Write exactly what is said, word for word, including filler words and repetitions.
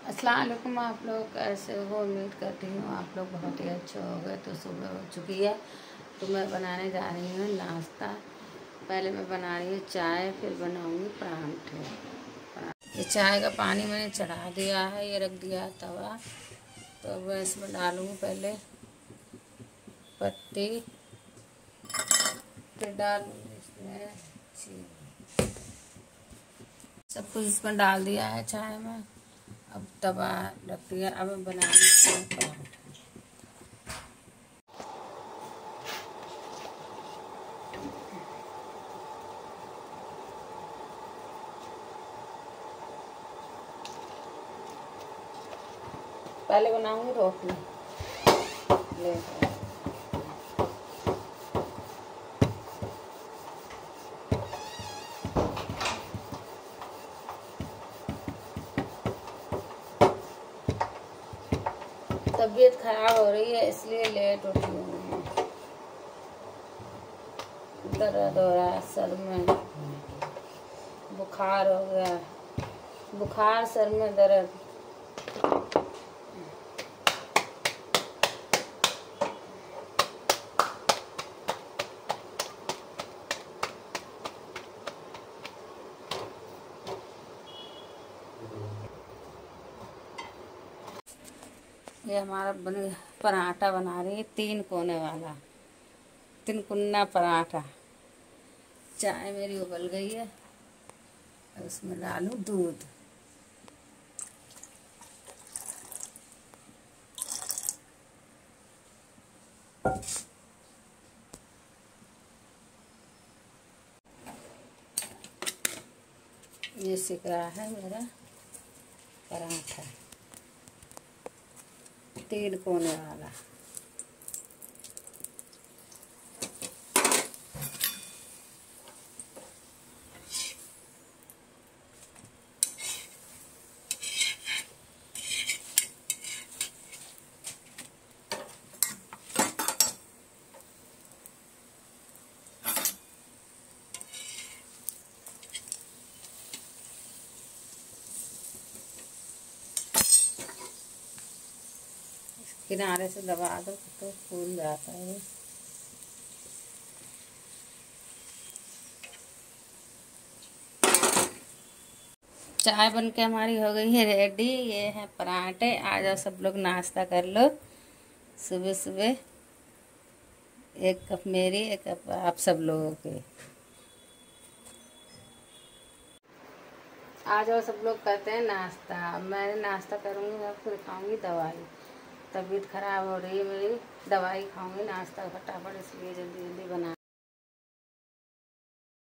अस्सलाम वालेकुम। आप लोग कैसे हो? उम्मीद करती हूँ आप लोग बहुत ही अच्छे हो गए। तो सुबह हो चुकी है तो मैं बनाने जा रही हूँ नाश्ता। पहले मैं बना रही हूँ चाय, फिर बनाऊँगी परांठे। ये चाय का पानी मैंने चढ़ा दिया है, ये रख दिया है तवा। तो मैं इसमें डालूँगी पहले पत्ती, फिर डालूँगी इसमें चीनी। सब कुछ इसमें डाल दिया है चाय में। अब तवा रख दिया। अब मैं बना लेती हूँ पराठा। पहले बनाऊंगी रोटी। ले तबीयत खराब हो रही है इसलिए लेट उठी हूँ। दर्द हो रहा है सर में, बुखार हो गया, बुखार सर में दर्द। ये हमारा बन पराठा बना रही है, तीन कोने वाला तीन कुन्ना पराठा। चाय मेरी उबल गई है, उसमें डालूं दूध। ये सिक रहा है मेरा पराठा, तीन कोने वाला। किनारे से दबा दो तो फूल जाता है। चाय बन के हमारी हो गई है रेडी। ये है पराठे। आ जाओ सब लोग नाश्ता कर लो। सुबह सुबह एक कप मेरी, एक कप आप सब लोगों के। आ जाओ सब लोग करते हैं नाश्ता। मैं नाश्ता करूँगी और फिर खाऊँगी दवाई। तबीयत खराब हो रही है मेरी, दवाई खाऊँगी, नाश्ता फटाफट इसलिए जल्दी जल्दी बना